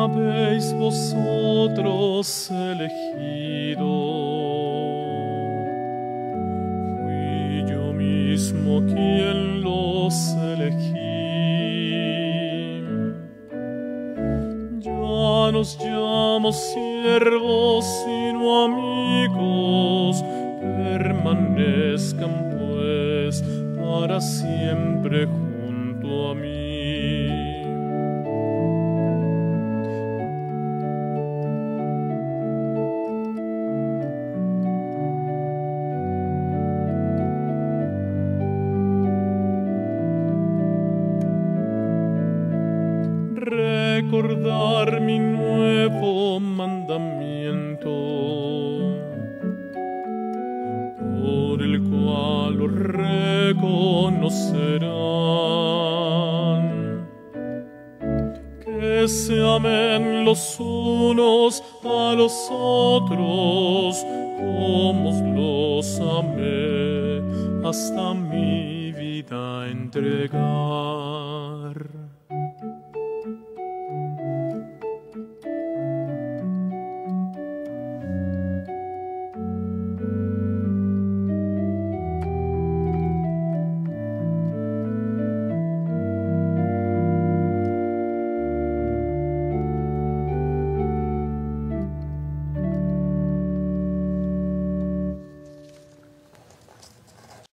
habéis vosotros elegido. Fui yo mismo quien los elegí. Ya nos llamo siervos sino amigos, permanezcan pues para siempre junto a mí. Recordar mi nuevo mandamiento, por el cual lo reconocerán, que se amen los unos a los otros, como los amé hasta mi vida entregar.